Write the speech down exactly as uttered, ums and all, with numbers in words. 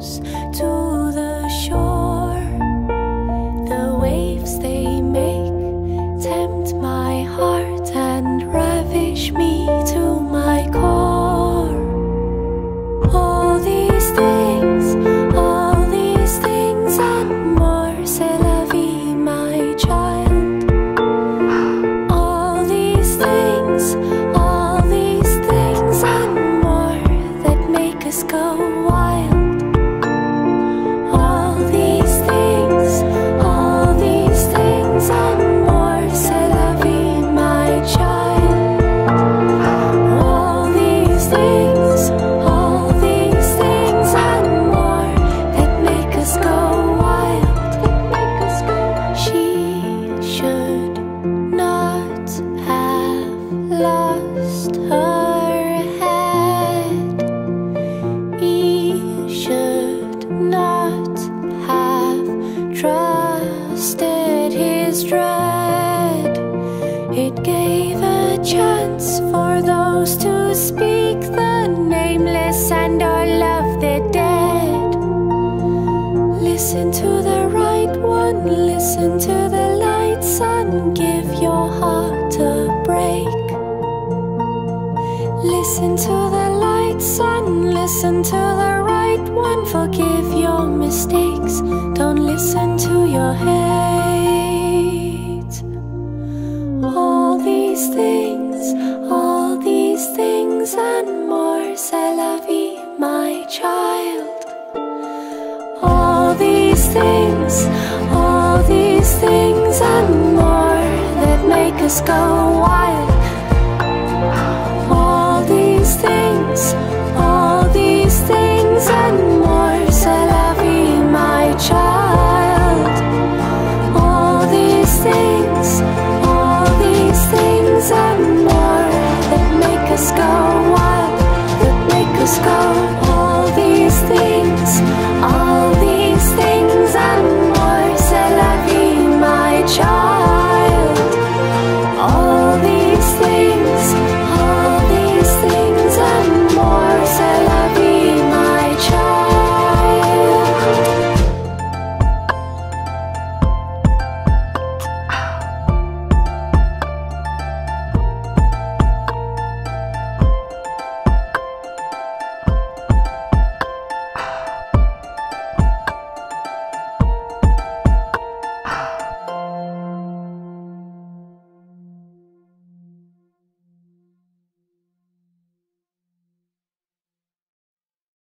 close to the shore. The waves they make tempt my heart and ravish me to my core. All these things, all these things and more, c'est la vie, my child. All these things, all these things and more that make us go wild. All these things, all these things and more, c'est la vie, my child. All these things, all these things and more that make us go wild. She should not have lost her head. He should not have trusted his dread. It gave a chance for those to speak the nameless and or love the dead. Listen to the right one, listen to the light sun, give your heart a break. Listen to the light sun, listen to the right one, forgive your mistakes, don't listen to your hate. All these things, all these things and more, c'est la vie, my child. All these things, all these things and more that make us go wild. All these things, all these things and more, c'est la vie, my child. All these things, all these things and more that make us go wild, that make us go wild.